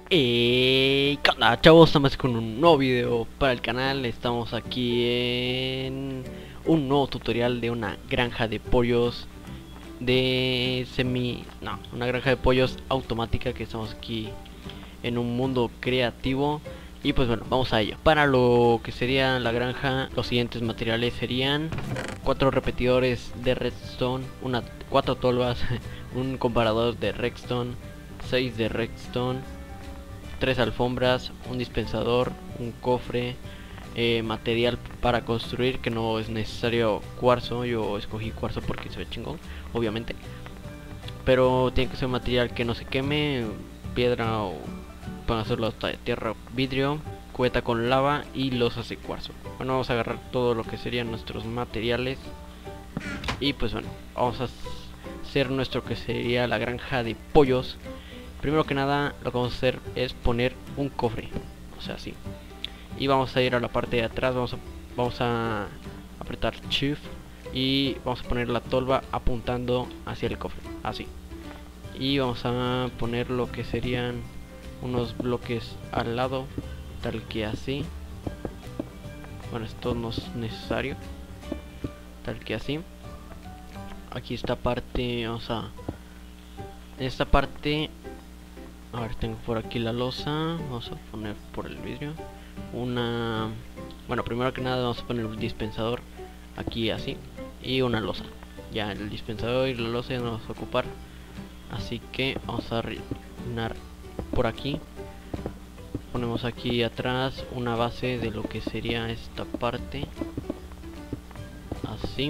¿Qué onda, chavos? Estamos con un nuevo video para el canal. Estamos aquí en un nuevo tutorial de una granja de pollos una granja de pollos automática, que estamos aquí en un mundo creativo. Y pues bueno, vamos a ello. Para lo que sería la granja, los siguientes materiales serían 4 repetidores de redstone, 4 tolvas, un comparador de redstone, 6 de redstone, 3 alfombras, un dispensador, un cofre, material para construir, que no es necesario cuarzo. Yo escogí cuarzo porque se ve chingón, obviamente, pero tiene que ser un material que no se queme, piedra o pueden hacerlo hasta de tierra, vidrio, cubeta con lava y losas de cuarzo. Bueno, vamos a agarrar todo lo que serían nuestros materiales y pues bueno, vamos a hacer nuestro que sería la granja de pollos. Primero que nada, lo que vamos a hacer es poner un cofre, o sea, así. Y vamos a ir a la parte de atrás, vamos a apretar Shift y vamos a poner la tolva apuntando hacia el cofre, así. Y vamos a poner lo que serían unos bloques al lado, tal que así. Bueno, esto no es necesario, tal que así. Aquí esta parte, vamos a... En esta parte... A ver, tengo por aquí la losa. Vamos a poner por el vidrio bueno, primero que nada vamos a poner un dispensador aquí así y una losa. Ya el dispensador y la losa ya no vamos a ocupar, así que vamos a rellenar por aquí. Ponemos aquí atrás una base de lo que sería esta parte, así.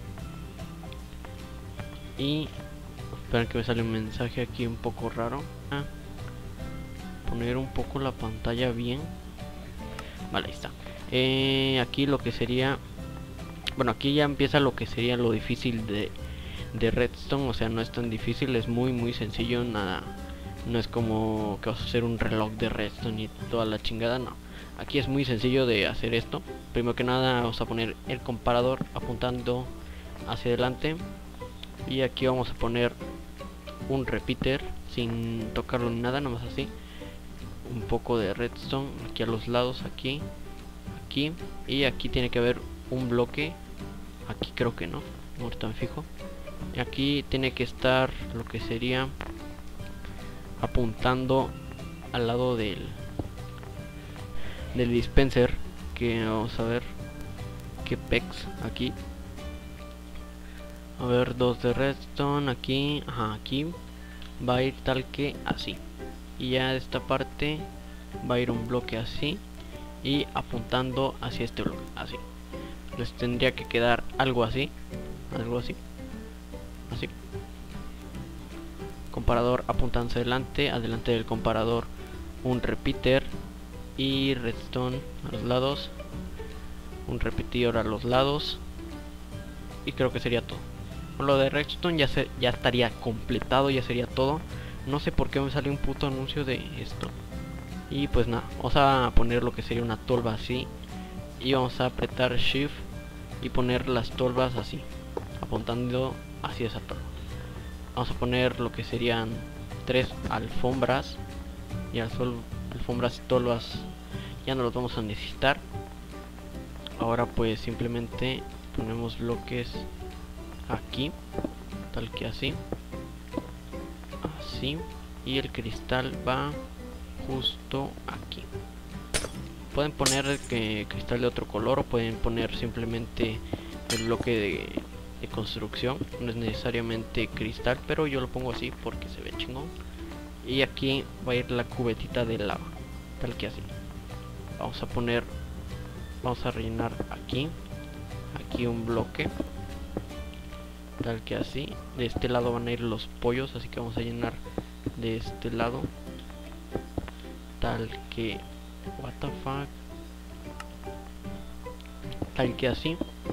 Y esperen que me sale un mensaje aquí un poco raro. Poner un poco la pantalla bien. Vale, ahí está. Aquí lo que sería... Bueno, aquí ya empieza lo que sería lo difícil de redstone. O sea, no es tan difícil, es muy sencillo. Nada, no es como que vas a hacer un reloj de redstone y toda la chingada, no. Aquí es muy sencillo de hacer esto. Primero que nada vamos a poner el comparador apuntando hacia adelante. Y aquí vamos a poner un repeater sin tocarlo ni nada, nomás así. Un poco de redstone aquí a los lados, aquí y aquí tiene que haber un bloque. Aquí creo que no, ahorita me fijo. Y aquí tiene que estar lo que sería apuntando al lado del dispenser, que vamos a ver que pex aquí. A ver, 2 de redstone aquí, ajá, aquí va a ir tal que así. Y ya de esta parte va a ir un bloque así y apuntando hacia este bloque, así. Les tendría que quedar algo así, así. Comparador apuntando hacia adelante, adelante del comparador un repeater y redstone a los lados, un repetidor a los lados, y creo que sería todo. Con lo de redstone ya estaría completado, ya sería todo. No sé por qué me salió un puto anuncio de esto. Y pues nada, vamos a poner lo que sería una tolva así. Y vamos a apretar Shift y poner las tolvas así, apuntando hacia esa tolva. Vamos a poner lo que serían 3 alfombras. Y alfombras y tolvas ya no los vamos a necesitar. Ahora pues simplemente ponemos bloques aquí, tal que así. Así, y el cristal va justo aquí. Pueden poner cristal de otro color o pueden poner simplemente el bloque de construcción. No es necesariamente cristal, pero yo lo pongo así porque se ve chingón. Y aquí va a ir la cubetita de lava, tal que así. Vamos a rellenar aquí un bloque, tal que así. De este lado van a ir los pollos, así que vamos a llenar de este lado, tal que what the fuck, tal que así.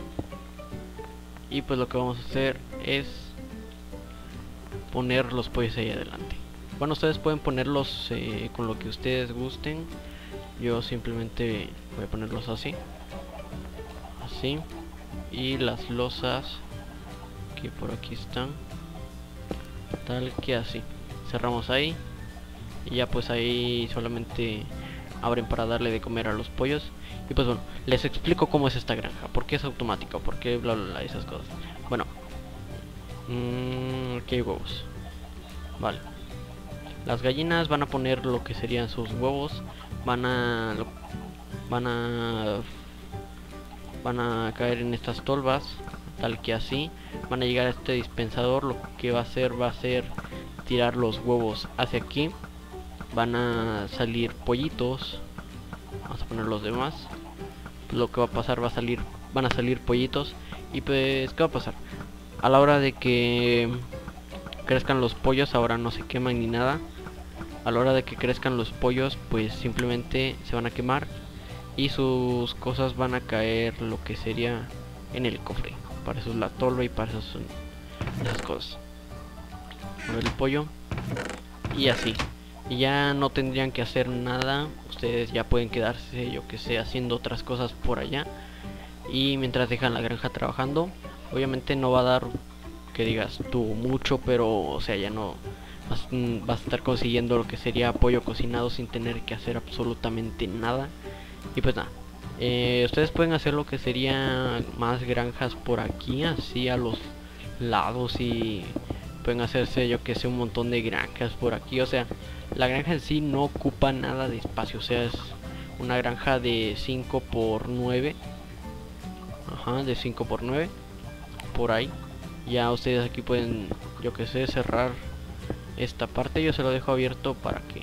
Y pues lo que vamos a hacer es poner los pollos ahí adelante. Bueno, ustedes pueden ponerlos con lo que ustedes gusten. Yo simplemente voy a ponerlos así, así. Y las losas que por aquí están, tal que así. Cerramos ahí y ya pues ahí solamente abren para darle de comer a los pollos. Y pues bueno, les explico cómo es esta granja, por qué es automática, por qué bla bla bla, esas cosas. Bueno, aquí hay huevos. Vale, las gallinas van a poner lo que serían sus huevos, van a caer en estas tolvas, tal que así. Van a llegar a este dispensador, lo que va a ser tirar los huevos hacia aquí. Van a salir pollitos, vamos a poner los demás. Lo que va a pasar, van a salir pollitos. Y pues, ¿qué va a pasar? A la hora de que crezcan los pollos, ahora no se queman ni nada. A la hora de que crezcan los pollos, pues simplemente se van a quemar y sus cosas van a caer lo que sería en el cofre. Para eso es la tolva y para eso son esas cosas. A ver el pollo. Y así. Y ya no tendrían que hacer nada. Ustedes ya pueden quedarse, yo que sé, haciendo otras cosas por allá. Y mientras dejan la granja trabajando. Obviamente no va a dar, que digas tú, mucho, pero o sea, ya no vas a estar consiguiendo lo que sería pollo cocinado sin tener que hacer absolutamente nada. Y pues nada, ustedes pueden hacer lo que sería más granjas por aquí, así a los lados, y pueden hacerse, yo que sé, un montón de granjas por aquí. O sea, la granja en sí no ocupa nada de espacio, o sea, es una granja de 5 por 9. Ajá, de 5 por 9 por ahí. Ya ustedes aquí pueden, yo que sé, cerrar esta parte. Yo se lo dejo abierto para que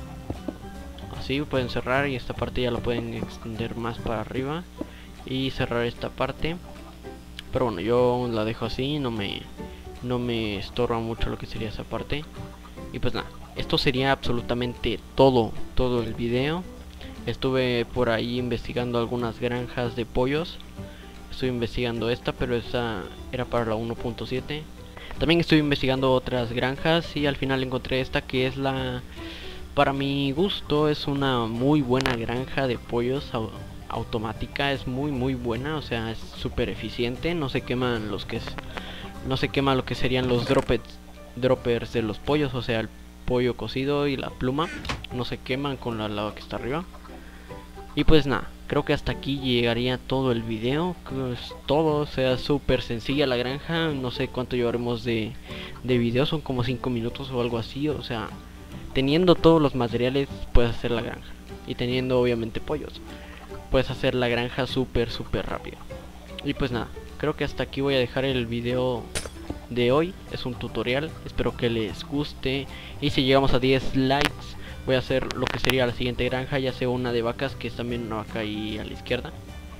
así pueden cerrar, y esta parte ya lo pueden extender más para arriba y cerrar esta parte. Pero bueno, yo la dejo así, no me estorba mucho lo que sería esa parte. Y pues nada, esto sería absolutamente todo el video. Estuve por ahí investigando algunas granjas de pollos. Estoy investigando esta, pero esta era para la 1.7. También estoy investigando otras granjas y al final encontré esta, que es la, para mi gusto, es una muy buena granja de pollos automática. Es muy buena, o sea, es súper eficiente. No se queman no se quema lo que serían los droppers de los pollos, o sea, el pollo cocido y la pluma no se queman con la lava que está arriba. Y pues nada, creo que hasta aquí llegaría todo el video. Pues todo, o sea, súper sencilla la granja. No sé cuánto llevaremos de video, son como 5 minutos o algo así. O sea, teniendo todos los materiales puedes hacer la granja. Y teniendo obviamente pollos, puedes hacer la granja súper rápido. Y pues nada, creo que hasta aquí voy a dejar el video de hoy. Es un tutorial, espero que les guste. Y si llegamos a 10 likes, voy a hacer lo que sería la siguiente granja, ya sea una de vacas, que es también una vaca ahí a la izquierda.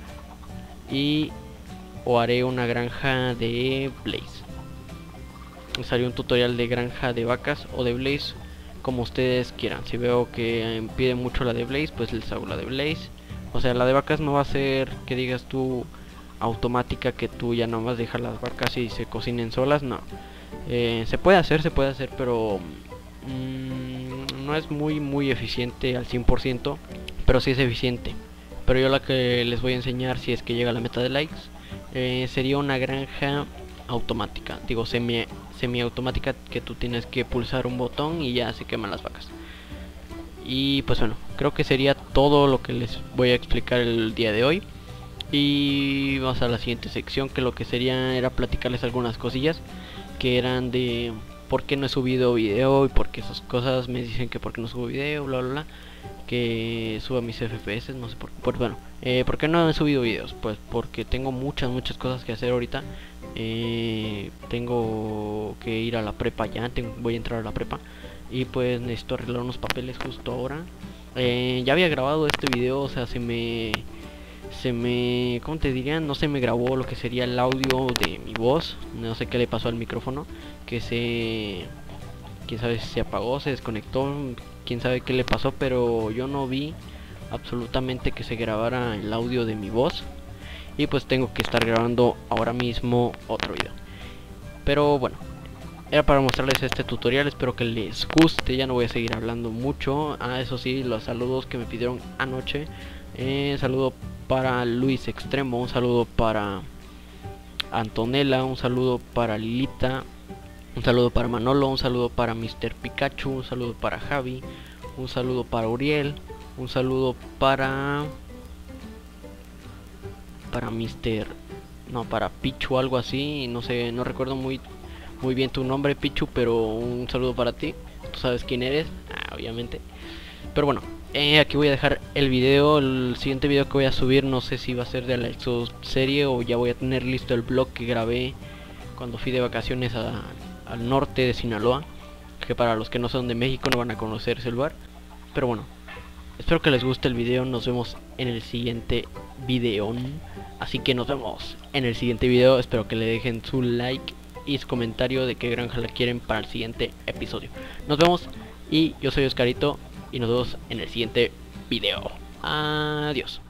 O haré una granja de Blaze. Salió un tutorial de granja de vacas o de Blaze, como ustedes quieran. Si veo que pide mucho la de Blaze, pues les hago la de Blaze. O sea, la de vacas no va a ser que digas tú automática, que tú ya nomás dejas las vacas y se cocinen solas, no. Se puede hacer, pero no es muy eficiente al 100%, pero sí es eficiente. Pero yo la que les voy a enseñar, si es que llega a la meta de likes, sería una granja automática, digo semi automática, que tú tienes que pulsar un botón y ya se queman las vacas. Y pues bueno, creo que sería todo lo que les voy a explicar el día de hoy. Y vamos a la siguiente sección, que lo que sería era platicarles algunas cosillas que eran de por qué no he subido video, y por qué esas cosas me dicen que por qué no subo video, bla bla bla, que suba mis FPS, no sé por qué. Pues bueno, ¿por qué no he subido videos? Pues porque tengo muchas cosas que hacer ahorita. Tengo que ir a la prepa ya, voy a entrar a la prepa, y pues necesito arreglar unos papeles justo ahora. Ya había grabado este video, o sea, ¿cómo te diría? No se me grabó lo que sería el audio de mi voz. No sé qué le pasó al micrófono, que quién sabe si se apagó, se desconectó, quién sabe qué le pasó, pero yo no vi absolutamente que se grabara el audio de mi voz. Y pues tengo que estar grabando ahora mismo otro video. Pero bueno, era para mostrarles este tutorial, espero que les guste. Ya no voy a seguir hablando mucho. Eso sí, los saludos que me pidieron anoche. Saludo para Luis Extremo, un saludo para Antonella, un saludo para Lilita, un saludo para Manolo, un saludo para Mr. Pikachu, un saludo para Javi, un saludo para Uriel, un saludo para Mr. No, para Pichu, algo así, no sé, no recuerdo muy bien tu nombre, Pichu, pero un saludo para ti. Tú sabes quién eres, obviamente. Pero bueno, aquí voy a dejar el video. El siguiente video que voy a subir, no sé si va a ser de la serie o ya voy a tener listo el vlog que grabé cuando fui de vacaciones al norte de Sinaloa, que para los que no son de México no van a conocer ese lugar. Pero bueno, espero que les guste el video. Nos vemos en el siguiente video. Así que nos vemos en el siguiente video. Espero que le dejen su like y su comentario de qué granja la quieren para el siguiente episodio. Nos vemos, y yo soy Oscarito, y nos vemos en el siguiente video. Adiós.